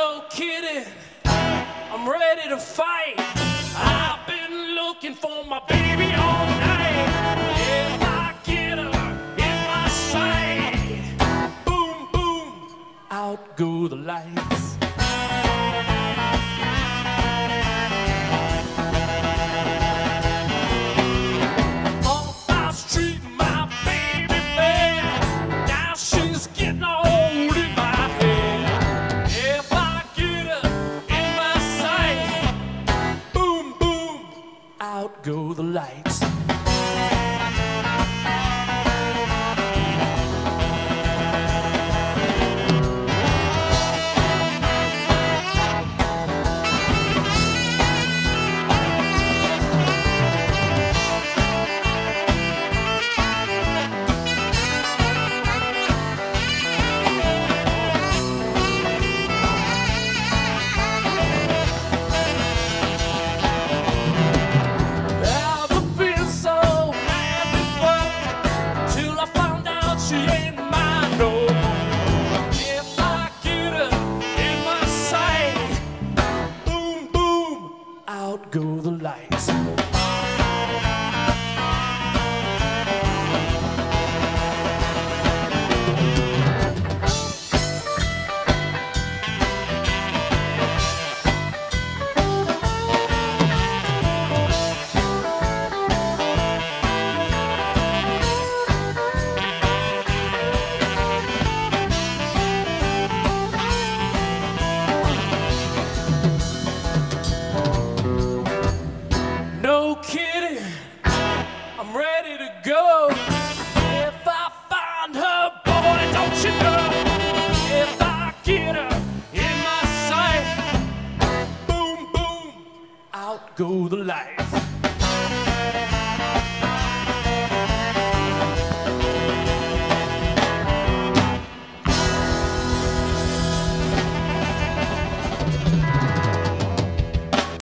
No kidding, I'm ready to fight. I've been looking for my baby all night. If I get her in my sight, boom, boom, out go the lights. Off my street, my baby bad. Now she's getting old in my head. If I get her in my sight, boom, boom, out go the lights. Never been so mad before, till I found out she ain't mine no more. If I get her in my sight, boom, boom, out go the lights. No kidding, I'm ready to go. If I find her, boy, don't you know? If I get her in my sight, boom, boom, out go the lights.